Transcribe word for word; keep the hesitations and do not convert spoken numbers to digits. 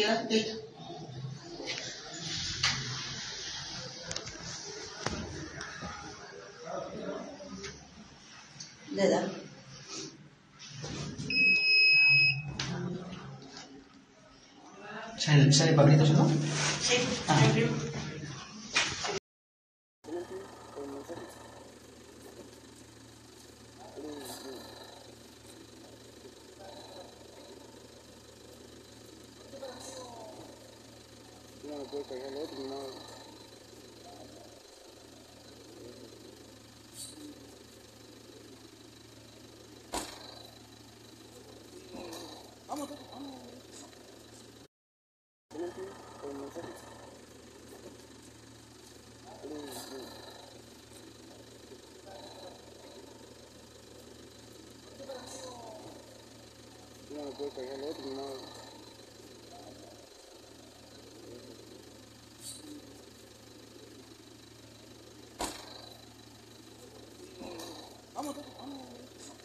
queda quieta. Le da. ¿Sale, sale papelitos, no? Sí, ah. No, no puede cargar el otro, no. Vamos, vamos. No, no puede cargar el otro, no. Vamos, vamos.